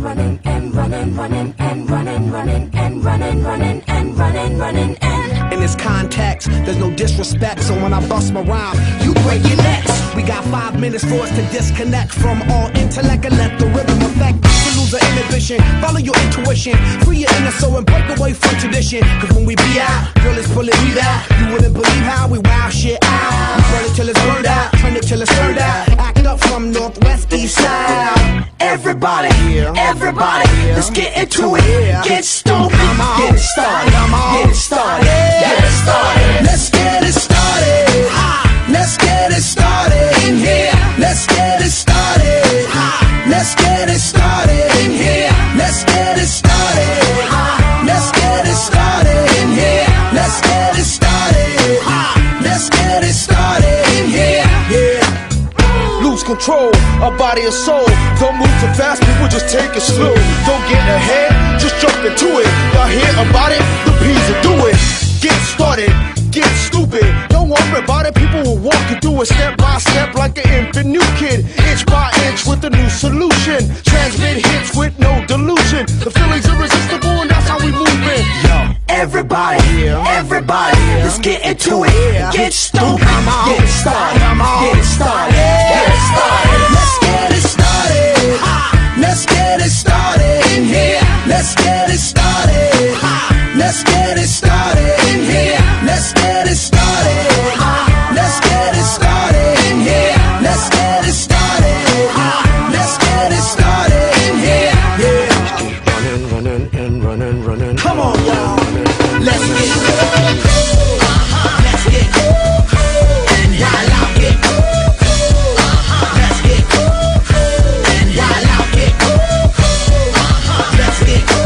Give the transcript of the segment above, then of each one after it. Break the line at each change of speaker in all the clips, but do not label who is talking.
running and running, running and running, running and running, running and running, running and.
In this context, there's no disrespect, so when I bust my rhyme, you break your necks. We got 5 minutes for us to disconnect from all intellect and let the rhythm affect. To lose the inhibition, follow your intuition, free your inner soul and break away from tradition. Cause when we be out, girl, it's pulling me out. You wouldn't believe how we wow shit out. We burn it till it's burned out, turn it till it's turned out. Act up from northwest, east side.
Everybody, everybody, let's get into it. Get stoked, get it started, get it started, get it started. Let's get it started. Let's get it started in here. Let's get it started. Let's get it started in here. Let's get it started. Let's get it started in here. Let's get it started. Let's get it started in here. Yeah.
Lose control of body and soul. Don't move too fast, people just take it slow. Don't get ahead, just jump into it. Y'all hear about it? The P's will do it. Get started, get stupid. Don't worry about it, people will walk you through it step by step like an infant new kid. Inch by inch with a new solution. Transmit hits with no delusion. The feeling's irresistible and that's how we move it. Yo.
Everybody, everybody, let's get into it. Get stoked, get it started, get it started, get it started. Let's get it started. Let's get it started in here. Let's get it started. Let's get it started in here. Let's get it started. Let's get it started in here. Let's get it started. Let's get it started in here. Yeah.
Running, running and running, running.
Come on, y'all. Let's get it. Let's get it. And while I get it. Let's get it. And while I get it. Let's get it.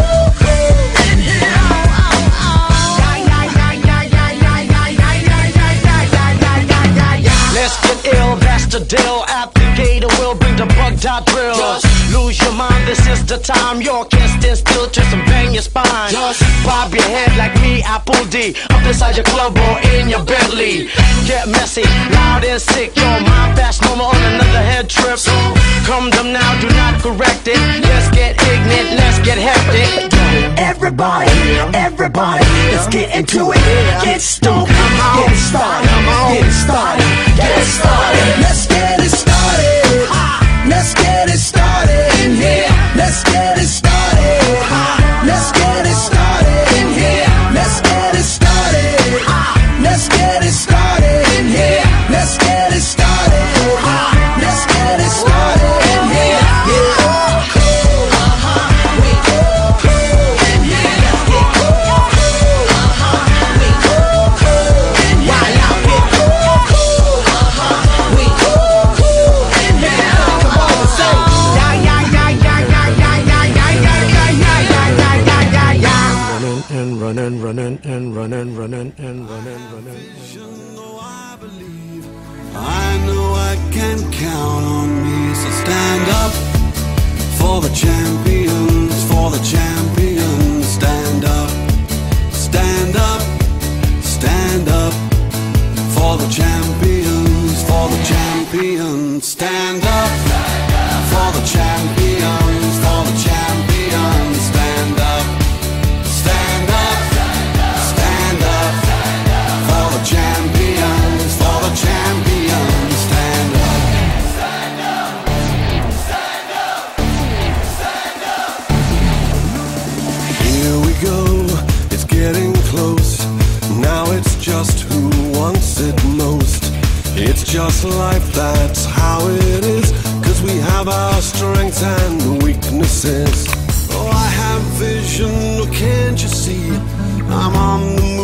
Let's get ill, that's the deal. Applicator will bring the bug dot drill. Just lose your mind, this is the time. You can't stand still, twist and bang your spine. Just bob your head like me, Apple D. Up inside your club or in your Bentley. Get messy, loud and sick. Your mind fast, no more on another head trip. So come them now, do not correct it. Let's get ignorant, let's get hectic.
Everybody, everybody, let's get into it. Get stoked, get it started, get it started, get it started. Let's get it started. Let's get it started in here. Let's get it started. Let's get it started in here. Let's get it started. Let's get it started in here. Let's get it started. Let's get it started in here. Yeah.
Running, running and running, running and running, running.
I know I can count on me, so stand up for the champions, for the champions. Stand up, stand up, stand up for the champions, for the champions. Stand up for the champions, for the champions. Stand up, stand up, stand up for the champions, for the champions. Stand up, stand up, stand up, stand up. Here we go, it's getting close. Now it's just who wants it most. It's just life, that's how it is. Cause we have our strengths and weaknesses. Oh, I have vision, can't you see? I'm on the